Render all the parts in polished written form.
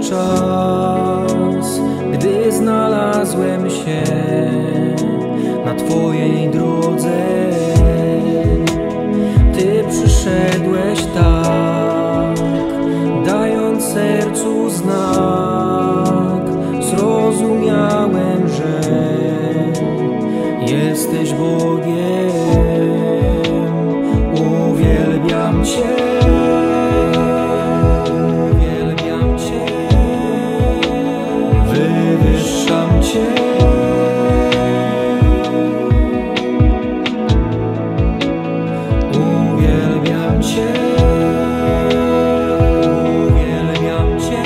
czas, gdy znalazłem się na Twojej drodze. Ty przyszedłeś tak, dając sercu znak. Zrozumiałem, że jesteś Bogiem. Uwielbiam Cię. Wywyższam Cię. Uwielbiam Cię. Uwielbiam Cię.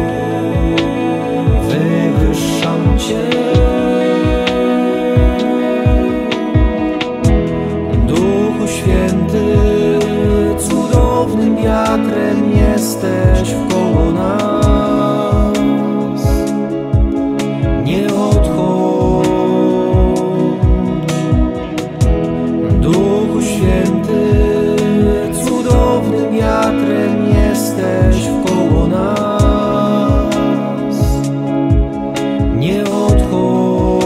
Wywyższam Cię. Duchu Święty, cudownym wiatrem jesteś wkoło nas. Duchu Święty, cudownym wiatrem jesteś wkoło nas. Nie odchodź.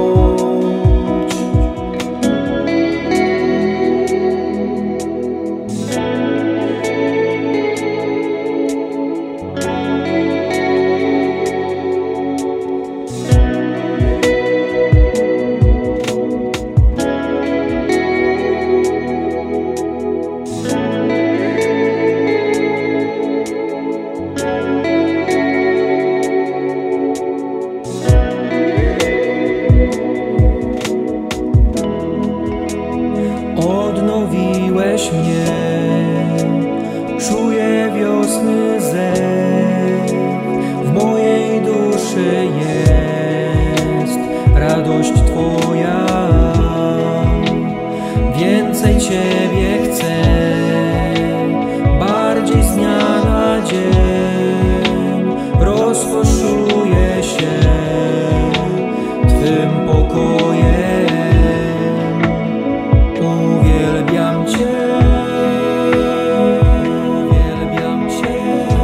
Odnowiłeś mnie, czuję wiosny zew. W mojej duszy jest radość Twoja. Więcej Ciebie chcę, bardziej z dnia na dzień. Rozkoszuję się Twym pokojem. Uwielbiam Cię. Uwielbiam Cię.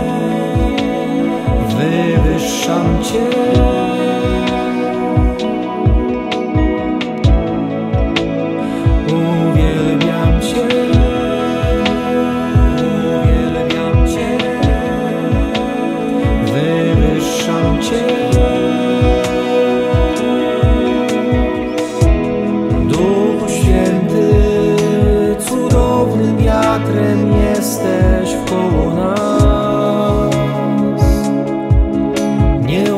Wywyższam Cię. Uwielbiam Cię. Uwielbiam Cię. Wywyższam Cię. Duchu Święty, cudownym wiatrem jesteś wkoło nas. Nie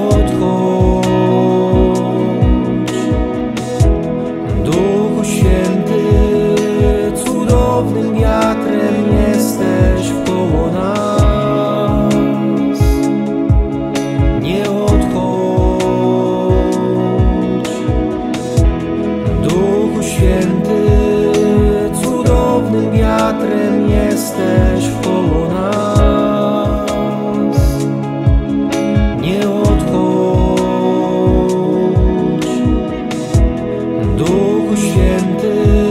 odchodź. Duchu Święty, cudownym wiatrem jesteś wkoło nas. Nie odchodź. Duchu Święty, cudownym wiatrem jesteś wkoło nas. Nie odchodź. Duchu Święty,